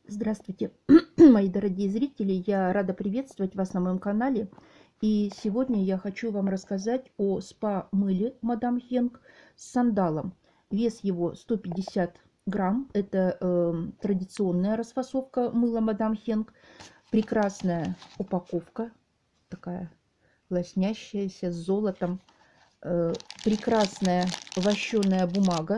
Здравствуйте, мои дорогие зрители! Я рада приветствовать вас на моем канале. И сегодня я хочу вам рассказать о спа-мыле Мадам Хенк с сандалом. Вес его 150 грамм. Это традиционная расфасовка мыла Мадам Хенк. Прекрасная упаковка, такая лоснящаяся, с золотом. Прекрасная вощеная бумага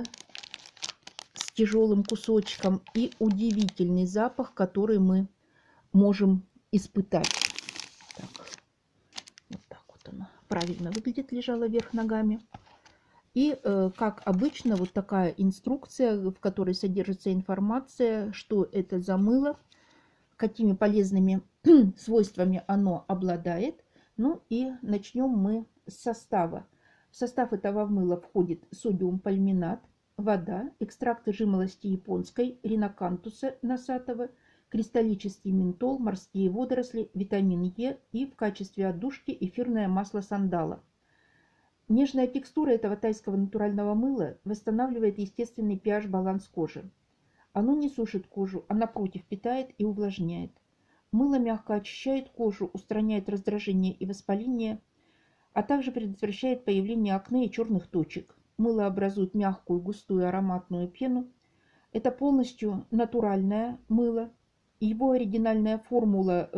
с тяжелым кусочком и удивительный запах, который мы можем испытать. Так, вот так вот она правильно выглядит, лежала вверх ногами. И, как обычно, вот такая инструкция, в которой содержится информация, что это за мыло, какими полезными свойствами оно обладает. Ну и начнем мы с состава. В состав этого мыла входит содиум-пальминат, вода, экстракты жимолости японской, ринокантуса носатого, кристаллический ментол, морские водоросли, витамин Е и в качестве отдушки эфирное масло сандала. Нежная текстура этого тайского натурального мыла восстанавливает естественный pH-баланс кожи. Оно не сушит кожу, а напротив питает и увлажняет. Мыло мягко очищает кожу, устраняет раздражение и воспаление, а также предотвращает появление акне и черных точек. Мыло образует мягкую, густую ароматную пену. Это полностью натуральное мыло. Его оригинальная формула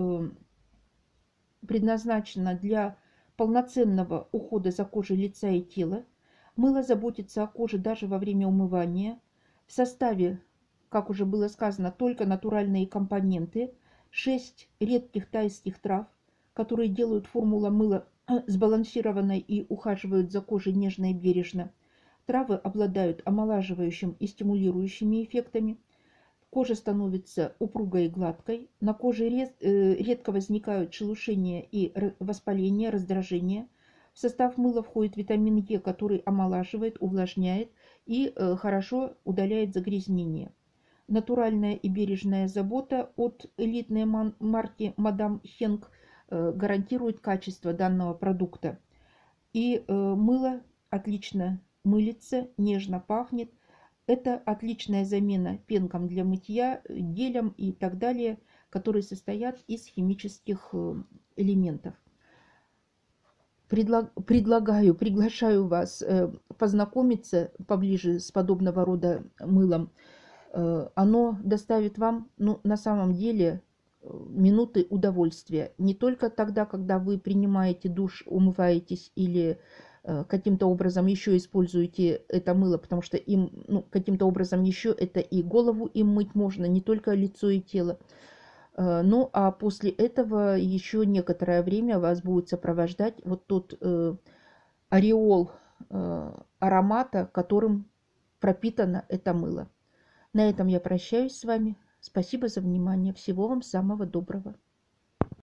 предназначена для полноценного ухода за кожей лица и тела. Мыло заботится о коже даже во время умывания. В составе, как уже было сказано, только натуральные компоненты, 6 редких тайских трав, которые делают формулу мыла сбалансированной и ухаживают за кожей нежно и бережно. Травы обладают омолаживающим и стимулирующими эффектами. Кожа становится упругой и гладкой. На коже редко возникают шелушения и воспаления, раздражения. В состав мыла входит витамин Е, который омолаживает, увлажняет и хорошо удаляет загрязнения. Натуральная и бережная забота от элитной марки Мадам Хенк гарантирует качество данного продукта. И мыло отлично мылится, нежно пахнет. Это отличная замена пенкам для мытья, гелям и так далее, которые состоят из химических элементов. Приглашаю вас познакомиться поближе с подобного рода мылом. Оно доставит вам, на самом деле, минуты удовольствия. Не только тогда, когда вы принимаете душ, умываетесь или каким-то образом еще используете это мыло, потому что им, каким-то образом еще это и голову им мыть можно, не только лицо и тело. Ну, а после этого еще некоторое время вас будет сопровождать вот тот ореол аромата, которым пропитано это мыло. На этом я прощаюсь с вами. Спасибо за внимание. Всего вам самого доброго.